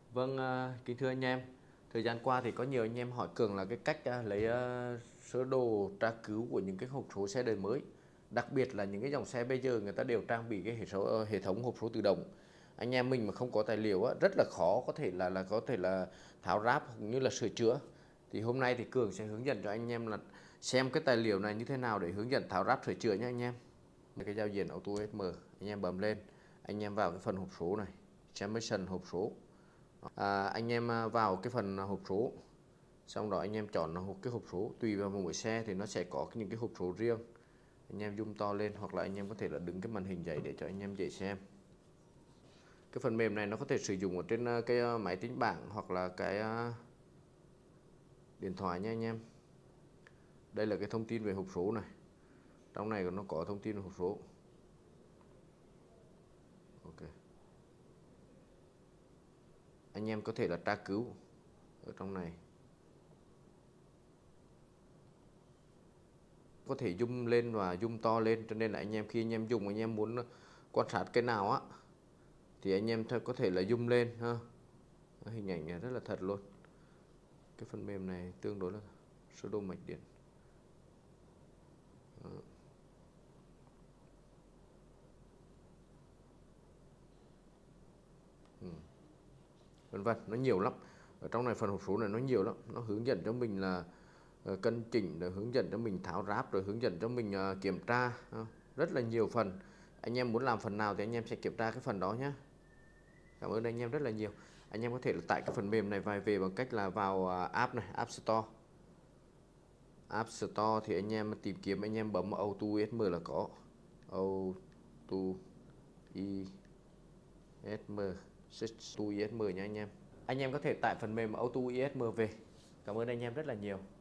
Vâng, kính thưa anh em, thời gian qua thì có nhiều anh em hỏi Cường là cái cách lấy sơ đồ tra cứu của những cái hộp số xe đời mới. Đặc biệt là những cái dòng xe bây giờ người ta đều trang bị cái hệ thống hộp số tự động. Anh em mình mà không có tài liệu rất là khó có thể là tháo ráp cũng như là sửa chữa. Thì hôm nay thì Cường sẽ hướng dẫn cho anh em là xem cái tài liệu này như thế nào để hướng dẫn tháo ráp sửa chữa nhé anh em. Cái giao diện Auto SM anh em bấm lên, anh em vào cái phần hộp số này, Information hộp số. Anh em vào cái phần hộp số, xong đó anh em chọn cái hộp số. Tùy vào mỗi xe thì nó sẽ có những cái hộp số riêng. Anh em zoom to lên hoặc là anh em có thể là đứng cái màn hình dậy để cho anh em dễ xem. Cái phần mềm này nó có thể sử dụng ở trên cái máy tính bảng hoặc là cái điện thoại nha anh em. Đây là cái thông tin về hộp số này, trong này nó có thông tin về hộp số. Ok, anh em có thể là tra cứu ở trong này, có thể zoom lên và zoom to lên, cho nên là anh em khi anh em dùng, anh em muốn quan sát cái nào thì anh em có thể là zoom lên ha. Hình ảnh này rất là thật luôn. Cái phần mềm này tương đối là sơ đồ mạch điện. Vân vân, nó nhiều lắm. Ở trong này phần hộp số này nó nhiều lắm, nó hướng dẫn cho mình là cân chỉnh, rồi hướng dẫn cho mình tháo ráp, rồi hướng dẫn cho mình kiểm tra, rất là nhiều phần. Anh em muốn làm phần nào thì anh em sẽ kiểm tra cái phần đó nhé. Cảm ơn anh em rất là nhiều. Anh em có thể là tải cái phần mềm này về bằng cách là vào app này, App Store. App Store thì anh em tìm kiếm, anh em bấm Auto ISM là có. Auto ISM, Auto ISM nha anh em. Anh em có thể tải phần mềm Auto ISM về. Cảm ơn anh em rất là nhiều.